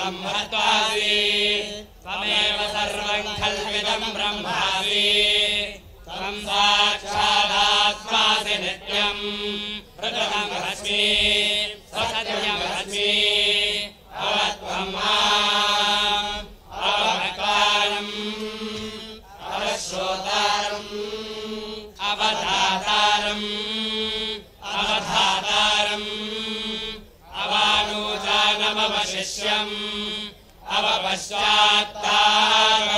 महत्त्वासि त्वमेव सर्वं खल्विदं ब्रह्मासि त्वं साक्षादात्मासि नित्यं प्रथममस्मि सत्यमस्मि अवत्वं माम् अवकारम् अवश्रोतारम् अवधातारम् अवधातारम् अवानूजानमवशिष्यम् अवपश्चात्तार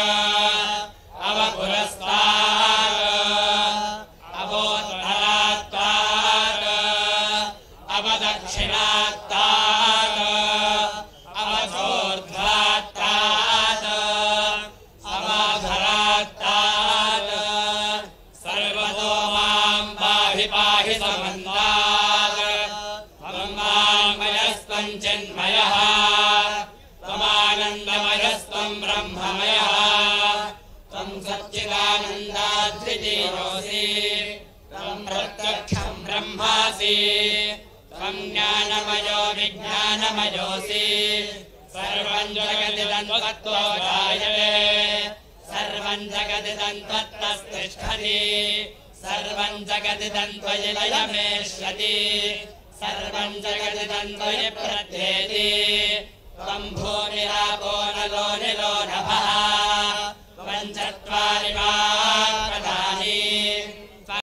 अवपुरस्तार अवोत्तरात्तार अवदक्षिणात्तार अवधोर्ध्वात्तार अवाधरात्तार सर्वतो मां पाहि पाहि समन्तात् त्वं वाङ्मयस्त्वं चिन्मयः त्वमानन्दमयस्त्वं ब्रह्ममयः त्वं सच्चिदानन्दाद्वितीयोऽसि त्वं प्रत्यक्षं ब्रह्मासि त्वं ज्ञानमयो विज्ञानमयोऽसि सर्वं जगदिदं त्वत्तो जायते सर्वं जगदिदं त्वत्तस्तिष्ठति सर्वं जगदिदं त्वयि लयमेष्यति सर्वं जगदिदं त्वयि प्रत्येति त्वं भूमिरापो नलो निलो नभः त्वं चत्वारि